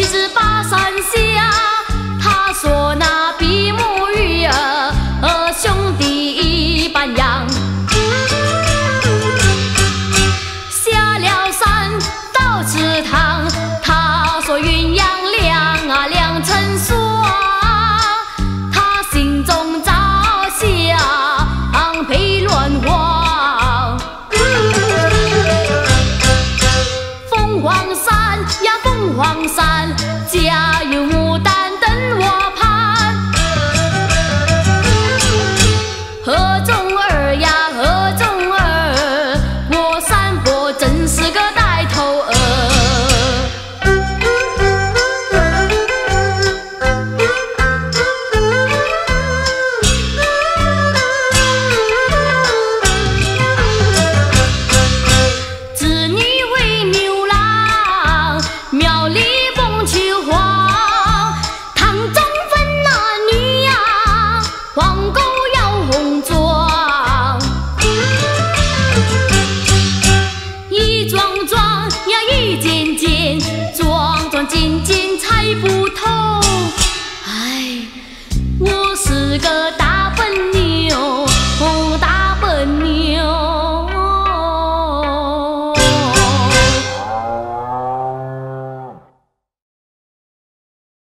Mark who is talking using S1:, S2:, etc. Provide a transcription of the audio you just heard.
S1: 其是巴山下，他说那比目鱼儿兄弟一般样。下了山到池塘，他说鸳鸯两啊两成双，他心中着想配乱晃。凤凰山呀凤凰山，家有牡丹等我盼。河中儿呀河中儿，我山伯真是个带头儿。织女为牛郎，庙里凤求凰，堂中分那女呀，皇宫要红妆。一桩桩呀一件件，桩桩件件才不